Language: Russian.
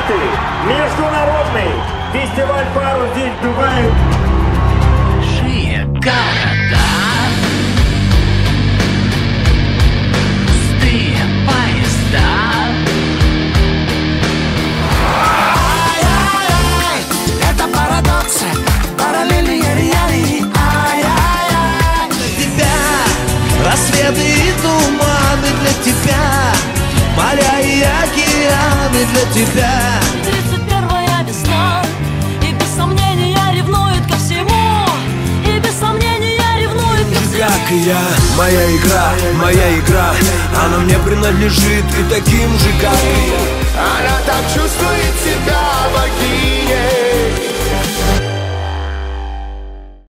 5-й международный фестиваль парус здесь в Дубае. Большие города, пустые поезда. Ай-яй-яй, это парадоксы, параллельные реалии. Ай-яй-яй, для тебя рассветы и туманы, для тебя моря и океаны, для тебя 31-я весна, и без сомнения ревнует ко всему, и без сомнения ревнует ко всему. как и я, моя игра, она мне принадлежит и таким же, как и я. Она так чувствует себя богиней.